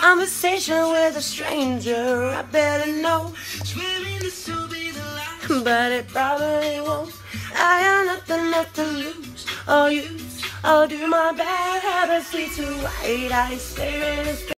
conversation with a stranger. I better know, but it probably won't. I got nothing left to lose or use. I'll do my bad habits lead to right. I stare in his face.